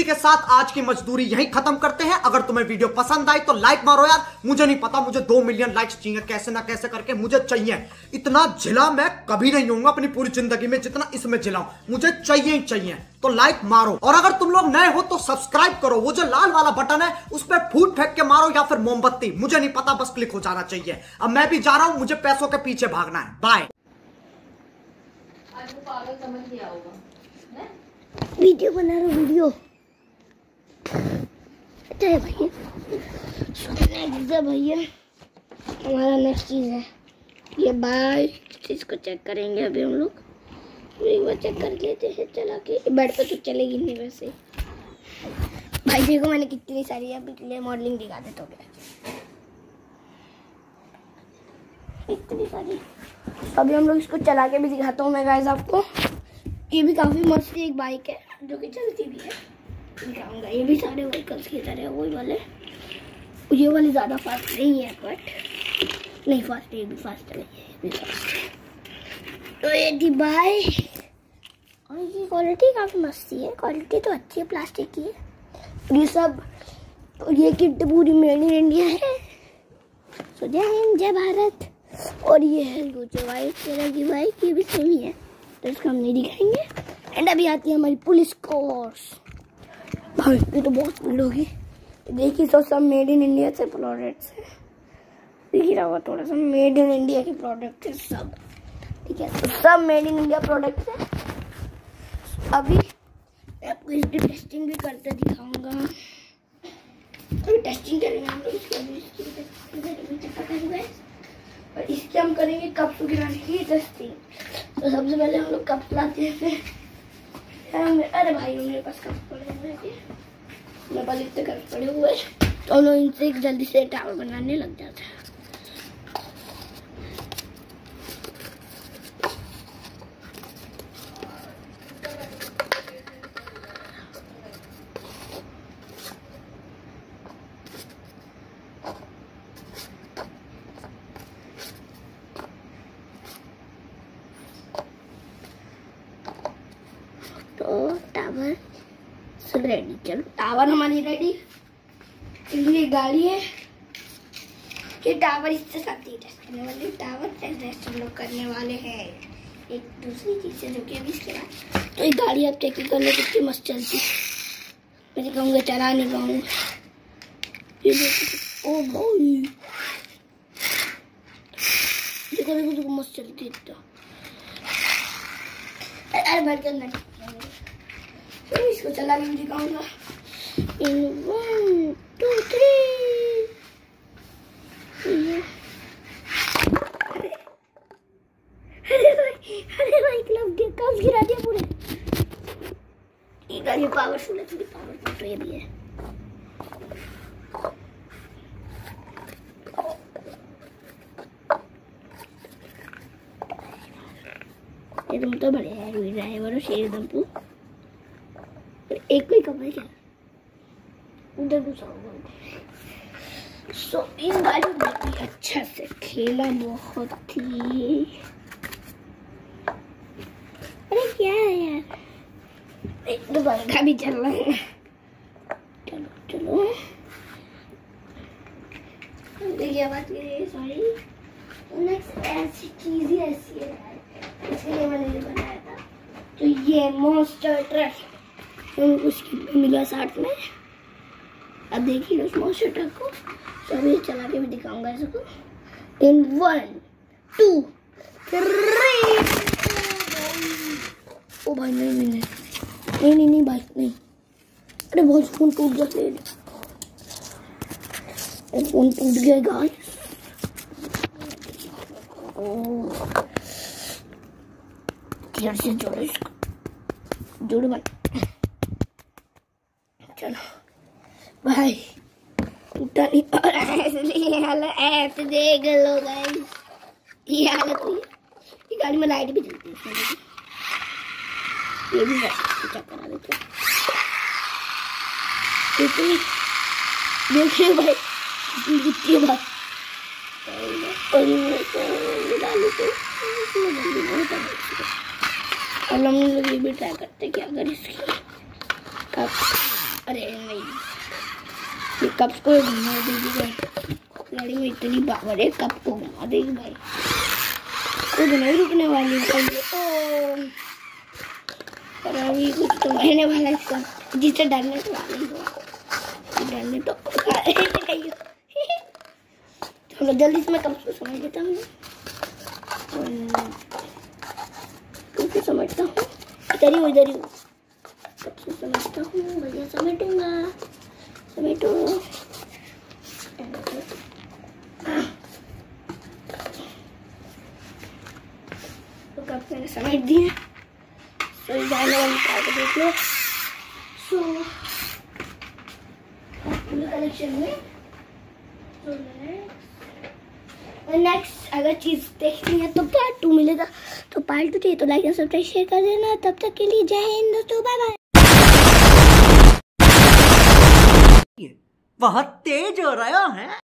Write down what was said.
के साथ आज की मजदूरी यहीं खत्म करते हैं। अगर तुम्हें वीडियो पसंद आई तो लाइक मारो यार। मुझे नहीं पता, मुझे 2 मिलियन लाइक्स चाहिए, कैसे ना कैसे करके मुझे चाहिए। इतना झिला मैं कभी नहीं होऊंगा अपनी पूरी जिंदगी में जितना इसमें झिलाऊं, मुझे चाहिए ही चाहिए। तो लाइक मारो, और अगर तुम लोग नए हो तो सब्सक्राइब करो। वो जो लाल वाला बटन है उस पर फूट फेंक के मारो या फिर मोमबत्ती, मुझे नहीं पता, बस क्लिक हो जाना चाहिए। अब मैं भी जा रहा हूं, मुझे पैसों के पीछे भागना है। बाय। आज वो पागल समझ गया होगा ना? वीडियो बना रहा हूँ, वीडियो। अच्छा भैया, भैया हमारा नेक्स्ट चीज है ये बाइक। इसको चेक करेंगे अभी हम लोग, एक बार चेक कर लेते हैं चला के। बेड पे तो चलेगी नहीं वैसे। भाई देखो मैंने कितनी सारी अभी मॉडलिंग दिखा देता हूँ, इतनी सारी। अभी हम लोग इसको चला के भी दिखाता हूँ मैं गाइस आपको। ये भी काफी मस्त एक बाइक है जो कि चलती भी है, दिखाऊंगा। ये भी सारे व्हीकल्स की तरह वही वाले, ये वाली ज़्यादा फास्ट नहीं है, बट नहीं फास्ट है, ये भी फास्ट है, ये भी फास्ट है। तो ये थी बाइक, और ये क्वालिटी काफ़ी मस्त है, क्वालिटी तो अच्छी है, प्लास्टिक की है। ये सब, तो ये किट पूरी मेड इन इंडिया है। सो जय हिंद, जय भारत। और ये है जो वाइट कलर की बाइक, ये भी सेम ही है, तो इसको हम नहीं दिखाएंगे। एंड अभी आती है हमारी पुलिस कोर्स। भाई ये तो बहुत भीड़ होगी। देखिए तो सब मेड इन इंडिया से प्रोडक्ट्स है, दिख ही रहा होगा थोड़ा सा, मेड इन इंडिया के प्रोडक्ट है सब, ठीक है। तो सब मेड इन इंडिया प्रोडक्ट्स है। अभी आपको इसकी टेस्टिंग भी करते दिखाऊंगा। अभी टेस्टिंग करेंगे हम लोग इसकी, और इसके हम करेंगे कप्स गिराने की टेस्टिंग। तो सबसे पहले हम लोग कप्स लाते हैं, फिर अरे भाई मेरे पास कप्स पड़े हैं, मेरे पास इतने कप्स पड़े हुए, तो हम लोग इनसे जल्दी से टावर बनाने लग जाते हैं। तो टावर सब रेडी, चलो टावर हमारी रेडी। ये गाड़ी है, ये टावर इससे साथ ही टेस्ट करने वाले, टावर टेस्ट हम लोग करने वाले हैं। एक दूसरी चीज है जो कि अभी इसके बाद, तो ये गाड़ी आप चेक कर लो कितनी मस्त चलती। मैं कहूँगा चला नहीं पाऊंगा, ये देखो, ओ भाई देखो देखो देखो मस्त चलती है। तो अरे भर के अंदर इसको चला के दिखाऊंगा। इन 1 2 3। अरे भाई क्लब कब गिरा दिया पूरे। ये गाड़ी पावरफुल है, थोड़ी पावरफुल तो ये भी है। ये तुम तो बड़े हैं ड्राइवर, शेर दम तू एक कोई कपड़े क्या उधर घुसा हुआ। सो इन गाड़ी में अच्छा से खेला बहुत ही। अरे क्या है यार, एक तो पंखा भी चल रहा है। चलो चलो देखिए बात करिए, सॉरी नेक्स्ट ऐसी चीज ही ऐसी है, इसलिए मैंने ये बनाया था। तो ये मॉन्स्टर ट्रक उसकी मिला 60 में। अब देखिए उस मॉन्स्टर ट्रक को, तो अभी चला के भी दिखाऊंगा इसको। इन 1 2 3। ओ भाई नहीं भाई नहीं। अरे बहुत फोन टूट गया, फोन टूट गया गाइस। फिर से जोड़ो इसको, जोड़ बन। चलो भाई टूटा नहीं, और ऐसे देख लो गाइस, ये हालत हुई है। ये गाड़ी में लाइट भी जलती है, ये भी चेक करा देते हैं। देखिए भाई कितनी बात अब हम लोग ये भी ट्राई करते हैं कि अगर इसकी कप्स को घुमा देगी भाई, गाड़ी में इतनी पावर है, कप को घुमा देगी भाई, खुद नहीं रुकने वाली भाई। पर अभी कुछ तो रहने वाला है इसका, जिससे डरने तो वाली डरने तो चलो जल्दी से मैं कप्स को समझ लेता हूँ, क्योंकि समझता हूँ इधर ही कप्स को समझता हूँ, बढ़िया समेटूंगा, समेटो। तो कप मैंने समेट दिए, तो जाने वाली कार को देख लो। सो कलेक्शन में नेक्स्ट अगर चीज देखनी है तो पार्ट 2 मिलेगा, तो पार्ट 2 चाहिए तो लाइक और सब्सक्राइब शेयर कर देना। तब तक के लिए जय हिंद दोस्तों, बाय बाय। बहुत तेज हो रहा है।